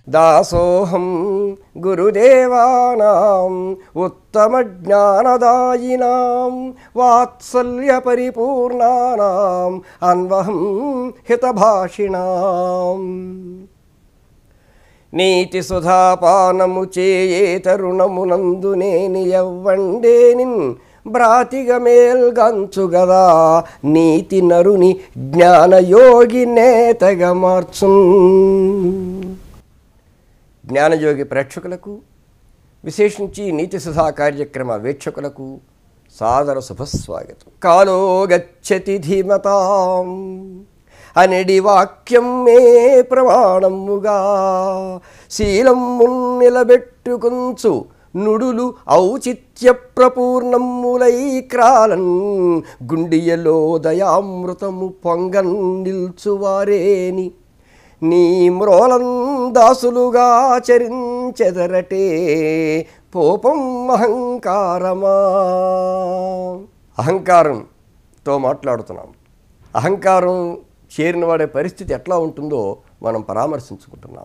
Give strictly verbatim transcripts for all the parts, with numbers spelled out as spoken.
దాసోహం గురుదేవానాం ఉత్తమ జ్ఞానదాయినాం వాత్సల్య పరిపూర్ణానాం అన్వహం హితభాషిణాం. నీతిసుధాపానము చేయే తరుణమునందు నేని యవ్వండేనిన్ బ్రాతిగ మేల్గంచు గదా నీతి నరుని జ్ఞానయోగి నేతగా మార్చున్. జ్ఞానయోగి ప్రేక్షకులకు, విశేషించి నీతిసుధా కార్యక్రమ వీక్షకులకు సాదర శుభస్వాగతం. కాలో గచ్చతి ధీమతాం అనడి వాక్యం మే ప్రమాణముగా శీలము నిలబెట్టుకుంచు నుడులు ఔచిత్య ప్రపూర్ణములై క్రాలన్ గుండియలో దయామృతము పొంగన్ నిల్చువారేని నీ మ్రోలం దాసులుగా చరించెదరటే పోపం అహంకారమా. అహంకారంతో మాట్లాడుతున్నాం. అహంకారం చేరిన వాడే పరిస్థితి ఎట్లా ఉంటుందో మనం పరామర్శించుకుంటున్నాం.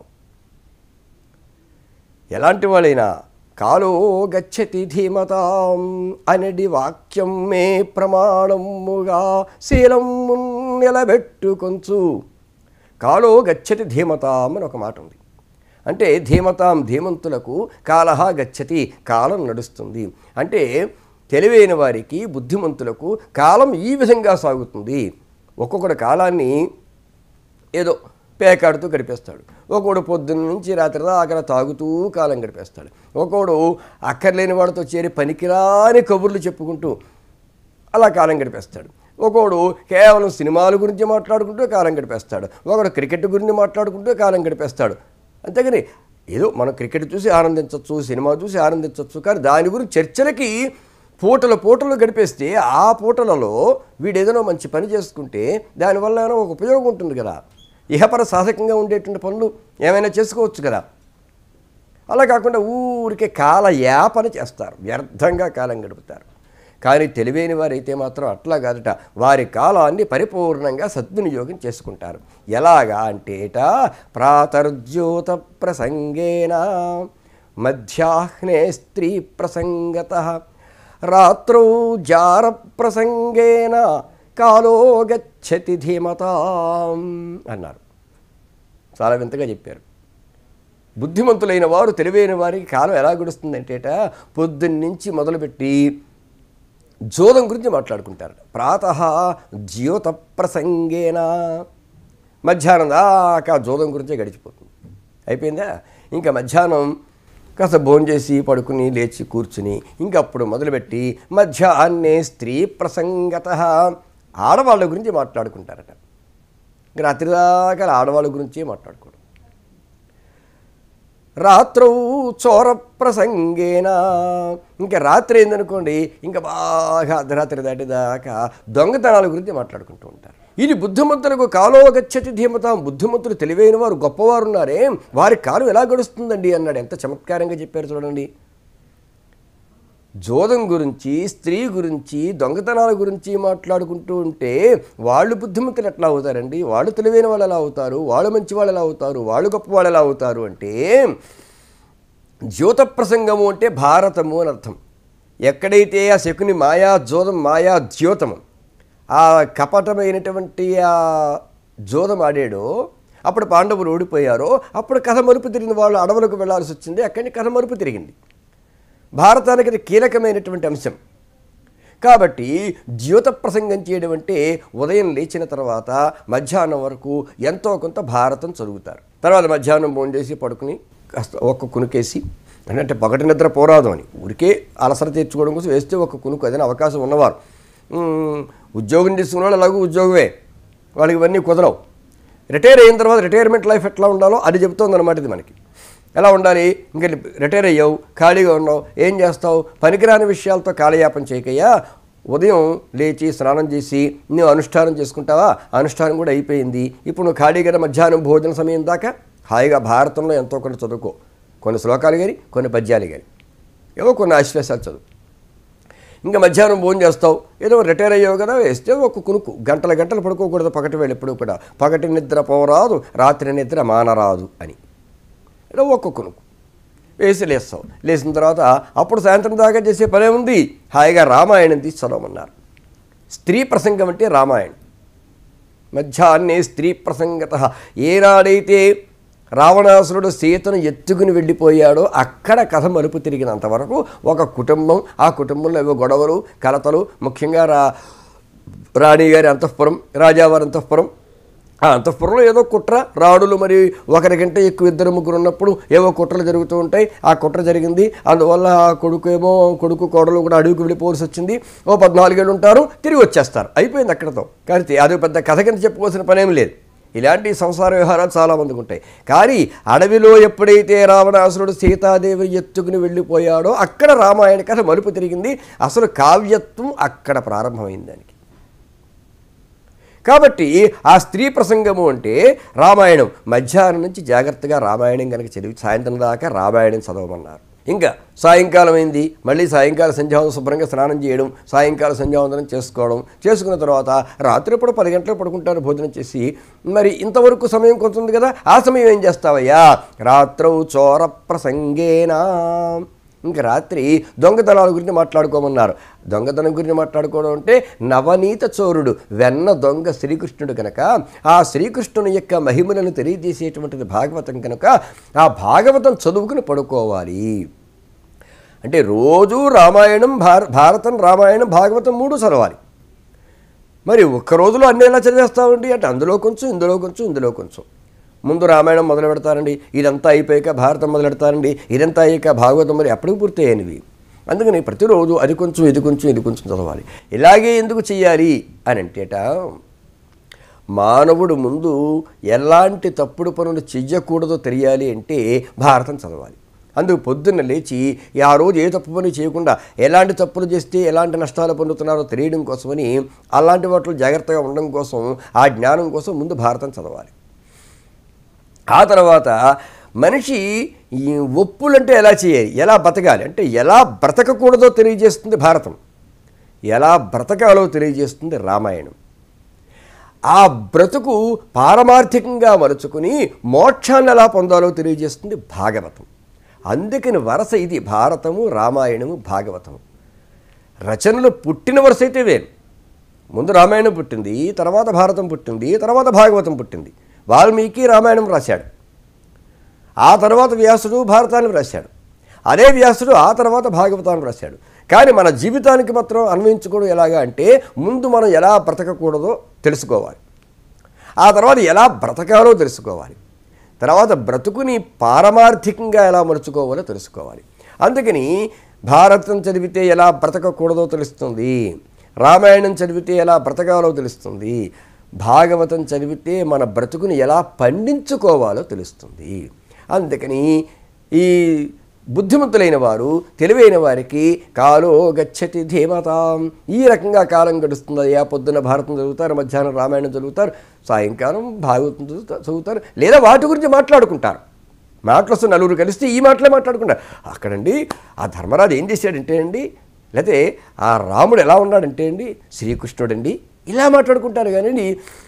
ఎలాంటి వాళ్ళైనా కాలో గచ్చతి ధీమతాం అనడి వాక్యం మే ప్రమాణముగా శీలము నిలబెట్టుకొంచు. కాలో గచ్చతి ధీమతాం అని ఒక మాట ఉంది. అంటే ధీమతాం ధీమంతులకు కాలహ గచ్చతి కాలం నడుస్తుంది. అంటే తెలివైన వారికి, బుద్ధిమంతులకు కాలం ఈ విధంగా సాగుతుంది. ఒక్కొక్కడు కాలాన్ని ఏదో పేకాడుతూ గడిపేస్తాడు. ఒకడు పొద్దున్న నుంచి రాత్రి దాకా తాగుతూ కాలం గడిపేస్తాడు. ఒకడు అక్కర్లేని వాడితో చేరి పనికిరాని కబుర్లు చెప్పుకుంటూ అలా కాలం గడిపేస్తాడు. ఒకడు కేవలం సినిమాల గురించి మాట్లాడుకుంటూ కాలం గడిపేస్తాడు. ఒకడు క్రికెట్ గురించి మాట్లాడుకుంటూ కాలం గడిపేస్తాడు. అంతేగాని ఏదో మనం క్రికెట్ చూసి ఆనందించవచ్చు, సినిమా చూసి ఆనందించవచ్చు, కానీ దాని గురించి చర్చలకి పూటలు పూటలు గడిపేస్తే ఆ పూటలలో వీడు ఏదైనా మంచి పని చేసుకుంటే దానివల్ల ఏమైనా ఒక ఉపయోగం ఉంటుంది కదా. ఇహపర సాధకంగా ఉండేటువంటి పనులు ఏమైనా చేసుకోవచ్చు కదా. అలా కాకుండా ఊరికే కాల యాపన చేస్తారు, వ్యర్థంగా కాలం గడుపుతారు. కానీ తెలివైన వారైతే మాత్రం అట్లా కాదట, వారి కాలాన్ని పరిపూర్ణంగా సద్వినియోగం చేసుకుంటారు. ఎలాగా అంటేట ప్రాతర్జ్యోత ప్రసంగేన మధ్యాహ్నే స్త్రీ ప్రసంగత రాత్రౌ జార ప్రసంగేన కాలో గచ్చతి ధీమతాం అన్నారు. చాలా వింతగా చెప్పారు. బుద్ధిమంతులైన వారు, తెలివైన వారికి కాలం ఎలా గడుస్తుందంటేట పొద్దున్నుంచి మొదలుపెట్టి జోదం గురించి మాట్లాడుకుంటారు. ప్రాతః జ్యోత ప్రసంగేన మధ్యాహ్నం దాకా జోదం గురించే గడిచిపోతుంది. అయిపోయిందా? ఇంకా మధ్యాహ్నం కాస్త భోజనం చేసి పడుకుని లేచి కూర్చుని ఇంకప్పుడు మొదలుపెట్టి మధ్యాహ్నే స్త్రీ ప్రసంగత ఆడవాళ్ళ గురించి మాట్లాడుకుంటారట. రాత్రి దాకా ఆడవాళ్ళ గురించే మాట్లాడుకోవడం. రాత్రౌ చోర ప్రసంగేన ఇంకా రాత్రి ఏందనుకోండి, ఇంకా బాగా అర్ధరాత్రి దాటిదాకా దొంగతనాల గురించి మాట్లాడుకుంటూ ఉంటారు. ఇది బుద్ధిమంతులకు కాలో గచ్చతి ధీమతాం. బుద్ధిమంతులు, తెలివైన వారు, గొప్పవారు ఉన్నారే, వారి కాలం ఎలా గడుస్తుందండి అన్నాడు. ఎంత చమత్కారంగా చెప్పారు చూడండి. జోదం గురించి, స్త్రీ గురించి, దొంగతనాల గురించి మాట్లాడుకుంటూ ఉంటే వాళ్ళు బుద్ధిమంతులు ఎట్లా అవుతారండి? వాళ్ళు తెలివైన వాళ్ళు ఎలా అవుతారు? వాళ్ళు మంచి వాళ్ళు ఎలా అవుతారు? వాళ్ళు గొప్ప వాళ్ళు ఎలా అవుతారు? అంటే జ్యోత ప్రసంగము అంటే భారతము అని అర్థం. ఎక్కడైతే ఆ శకుని మాయా జోదం, మాయా ద్యోతము, ఆ కపటమైనటువంటి ఆ జోదం ఆడాడో అప్పుడు పాండవులు ఓడిపోయారో అప్పుడు కథ మలుపు తిరిగిన వాళ్ళు అడవులకు వెళ్లాల్సి వచ్చింది. అక్కడిని కథ మలుపు తిరిగింది. భారతానికి అది కీలకమైనటువంటి అంశం. కాబట్టి జ్యోత ప్రసంగం చేయడం అంటే ఉదయం లేచిన తర్వాత మధ్యాహ్నం వరకు ఎంతో కొంత భారతం చదువుతారు. తర్వాత మధ్యాహ్నం భోజనం చేసి పడుకుని కాస్త ఒక్క కునుకేసి, అంటే పగటి నిద్ర పోరాదు అని ఊరికే అలసర తీర్చుకోవడం కోసం వేస్తే ఒక కునుకు, ఏదైనా అవకాశం ఉన్నవారు. ఉద్యోగం తీసుకున్న వాళ్ళు అలాగూ ఉద్యోగమే, వాళ్ళకి ఇవన్నీ కుదరవు. రిటైర్ అయిన తర్వాత రిటైర్మెంట్ లైఫ్ ఎట్లా ఉండాలో అది చెబుతోంది అన్నమాట. ఇది మనకి ఎలా ఉండాలి? ఇంకా రిటైర్ అయ్యావు, ఖాళీగా ఉన్నావు, ఏం చేస్తావు? పనికిరాని విషయాలతో కాలయాపన చేయకయ్యా. ఉదయం లేచి స్నానం చేసి నువ్వు అనుష్ఠానం చేసుకుంటావా? అనుష్ఠానం కూడా అయిపోయింది. ఇప్పుడు నువ్వు ఖాళీగా మధ్యాహ్నం భోజన సమయం దాకా హాయిగా భారతంలో ఎంతో కొంత చదువుకో. కొన్ని శ్లోకాలు కానీ, కొన్ని పద్యాలు కానీ, ఏవో కొన్ని ఆశ్వాసాలు చదువు. ఇంకా మధ్యాహ్నం భోజనం చేస్తావు, ఏదో రిటైర్ అయ్యావు కదా, వేస్తే ఒక కునుకు. గంటల గంటలు పడుకోకూడదు పగటి వేళ. ఎప్పుడు కూడా పగటి నిద్ర పోరాదు, రాత్రి నిద్ర మానరాదు అని. ఇలా ఒక్క కునుకు వేసి లేస్తావు. లేచిన తర్వాత అప్పుడు సాయంత్రం దాకా చేసే పనే ఉంది, హాయిగా రామాయణం తీసి చదవమన్నారు. స్త్రీ ప్రసంగం అంటే రామాయణం. మధ్యాహ్నే స్త్రీ ప్రసంగత. ఏనాడైతే రావణాసురుడు సీతను ఎత్తుకుని వెళ్ళిపోయాడో అక్కడ కథ మలుపు తిరిగినంతవరకు ఒక కుటుంబం, ఆ కుటుంబంలో ఏవో గొడవలు, కలతలు, ముఖ్యంగా రా రాణిగారి అంతఃపురం, రాజావారి అంతఃపురం. ఆ అంతఃపురంలో ఏదో కుట్ర, రాణులు మరి ఒకరికంటే ఎక్కువ ఇద్దరు ముగ్గురు ఉన్నప్పుడు ఏవో కుట్రలు జరుగుతూ ఉంటాయి. ఆ కుట్ర జరిగింది, అందువల్ల ఆ కొడుకు ఏమో కొడుకు కోడలు కూడా అడవికి వెళ్ళిపోవాల్సి వచ్చింది. ఓ పద్నాలుగేళ్ళు ఉంటారు, తిరిగి వచ్చేస్తారు, అయిపోయింది అక్కడతో. కానీ అది పెద్ద కథ కింద చెప్పుకోవాల్సిన పనేం లేదు. ఇలాంటి సంసార వ్యవహారాలు చాలామందికి ఉంటాయి. కానీ అడవిలో ఎప్పుడైతే రావణాసురుడు సీతాదేవిని ఎత్తుకుని వెళ్ళిపోయాడో అక్కడ రామాయణ కథ మలుపు తిరిగింది. అసలు కావ్యత్వం అక్కడ ప్రారంభమైంది దానికి. కాబట్టి ఆ స్త్రీ ప్రసంగము అంటే రామాయణం. మధ్యాహ్నం నుంచి జాగ్రత్తగా రామాయణం కనుక చదివి సాయంత్రం దాకా రామాయణం చదవమన్నారు. ఇంకా సాయంకాలం అయింది, మళ్ళీ సాయంకాల సంధ్యావందనం శుభ్రంగా స్నానం చేయడం, సాయంకాల సంధ్యావందనం చేసుకోవడం. చేసుకున్న తర్వాత రాత్రి ఇప్పుడు పది గంటలకు పడుకుంటారు భోజనం చేసి. మరి ఇంతవరకు సమయం కొంత ఉంది కదా, ఆ సమయం ఏం చేస్తావయ్యా? రాత్రౌ చోర ప్రసంగేనా. ఇంకా రాత్రి దొంగతనాల గురించి మాట్లాడుకోమన్నారు. దొంగతనం గురించి మాట్లాడుకోవడం అంటే నవనీత చోరుడు, వెన్న దొంగ శ్రీకృష్ణుడు కనుక ఆ శ్రీకృష్ణుని యొక్క మహిమలను తెలియజేసేటువంటిది భాగవతం కనుక ఆ భాగవతం చదువుకుని పడుకోవాలి. అంటే రోజు రామాయణం, భారతం, రామాయణం, భాగవతం మూడు చదవాలి. మరి ఒక్క రోజులో అన్నీ ఎలా చదివేస్తామండి అంటే అందులో కొంచెం, ఇందులో కొంచెం, ఇందులో కొంచెం. ముందు రామాయణం మొదలు పెడతారండి, ఇదంతా అయిపోయాక భారతం మొదలు పెడతారండి, ఇదంతా అయ్యాక భాగవతం, మరి అప్పటికి పూర్తయ్యేవి. అందుకని ప్రతిరోజు అది కొంచెం, ఇది కొంచెం, ఇది కొంచెం చదవాలి. ఇలాగే ఎందుకు చెయ్యాలి అని అంటేట, మానవుడు ముందు ఎలాంటి తప్పుడు పనులు చెయ్యకూడదో తెలియాలి అంటే భారతం చదవాలి. అందుకు పొద్దున్న లేచి ఆ రోజు ఏ తప్పు పని చేయకుండా ఎలాంటి తప్పులు చేస్తే ఎలాంటి నష్టాలు పొందుతున్నారో తెలియడం కోసమని, అలాంటి వాటిలో జాగ్రత్తగా ఉండడం కోసం, ఆ జ్ఞానం కోసం ముందు భారతం చదవాలి. ఆ తర్వాత మనిషి ఈ ఒప్పులంటే ఎలా చేయాలి, ఎలా బ్రతకాలి అంటే ఎలా బ్రతకకూడదో తెలియజేస్తుంది భారతం, ఎలా బ్రతకాలో తెలియజేస్తుంది రామాయణం. ఆ బ్రతుకు పారమార్థికంగా మలుచుకుని మోక్షాన్ని ఎలా పొందాలో తెలియజేస్తుంది భాగవతం. అందుకని వరుస ఇది భారతము, రామాయణము, భాగవతము. రచనలు పుట్టిన వరుస అయితే వేరు. ముందు రామాయణం పుట్టింది, తర్వాత భారతం పుట్టింది, తర్వాత భాగవతం పుట్టింది. వాల్మీకి రామాయణం రాశాడు, ఆ తర్వాత వ్యాసుడు భారతాన్ని రాశాడు, అదే వ్యాసుడు ఆ తర్వాత భాగవతాన్ని రాశాడు. కానీ మన జీవితానికి మాత్రం అన్వయించుకోవడం ఎలాగా అంటే ముందు మనం ఎలా బ్రతకకూడదో తెలుసుకోవాలి, ఆ తర్వాత ఎలా బ్రతకాలో తెలుసుకోవాలి, తర్వాత బ్రతుకుని పారమార్థికంగా ఎలా మలుచుకోవాలో తెలుసుకోవాలి. అందుకని భారతం చదివితే ఎలా బ్రతకకూడదో తెలుస్తుంది, రామాయణం చదివితే ఎలా బ్రతకాలో తెలుస్తుంది, భాగవతం చదివితే మన బ్రతుకుని ఎలా పండించుకోవాలో తెలుస్తుంది. అందుకని ఈ బుద్ధిమంతులైన వారు, తెలివైన వారికి కాలో గచ్చతి ధీమతాం, ఈ రకంగా కాలం గడుస్తుంది. ఆ పొద్దున్న భారతం చదువుతారు, మధ్యాహ్నం రామాయణం చదువుతారు, సాయంకాలం భాగవతం చదువుతారు, లేదా వాటి గురించి మాట్లాడుకుంటారు. మాటలు వస్తే నలుగురు కలిస్తే ఈ మాటలే మాట్లాడుకుంటారు. అక్కడండి ఆ ధర్మరాజు ఏం చేశాడంటే అండి, లేకపోతే ఆ రాముడు ఎలా ఉన్నాడంటే అండి, శ్రీకృష్ణుడండి, ఇలా మాట్లాడుకుంటారు. కానీ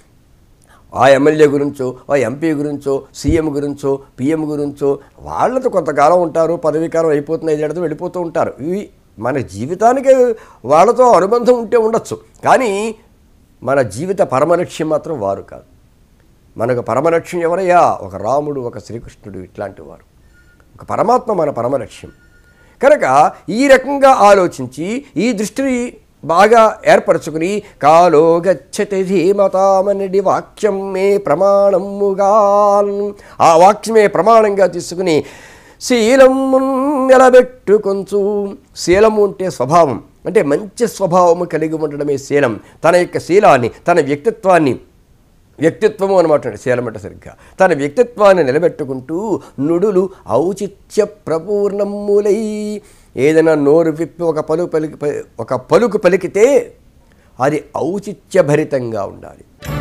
ఆ ఎమ్మెల్యే గురించో, ఆ ఎంపీ గురించో, సీఎం గురించో, పిఎం గురించో వాళ్ళతో కొంతకాలం ఉంటారు, పదవీకాలం అయిపోతున్న ఐదేళ్లతో వెళ్ళిపోతూ ఉంటారు. ఇవి మన జీవితానికి వాళ్ళతో అనుబంధం ఉంటే ఉండొచ్చు, కానీ మన జీవిత పరమలక్ష్యం మాత్రం వారు కాదు. మనకు పరమలక్ష్యం ఎవరయ్యా? ఒక రాముడు, ఒక శ్రీకృష్ణుడు, ఇట్లాంటి వారు. ఒక పరమాత్మ మన పరమలక్ష్యం కనుక ఈ రకంగా ఆలోచించి ఈ దృష్టిని బాగా ఏర్పరచుకుని కాలో గచ్చతి ధీమతామనడి వాక్యం మే ప్రమాణముగా, ఆ వాక్యమే ప్రమాణంగా తీసుకుని శీలము నిలబెట్టుకొంచు. శీలము అంటే స్వభావం, అంటే మంచి స్వభావము కలిగి ఉండడమే శీలం. తన యొక్క శీలాన్ని, తన వ్యక్తిత్వాన్ని, వ్యక్తిత్వము అనమాట శీలం అంటే సరిగ్గా తన వ్యక్తిత్వాన్ని నిలబెట్టుకుంటూ నుడులు ఔచిత్య ప్రపూర్ణములై, ఏదైనా నోరు విప్పి ఒక పలుకు పలికి ఒక పలుకు పలికితే అది ఔచిత్యభరితంగా ఉండాలి.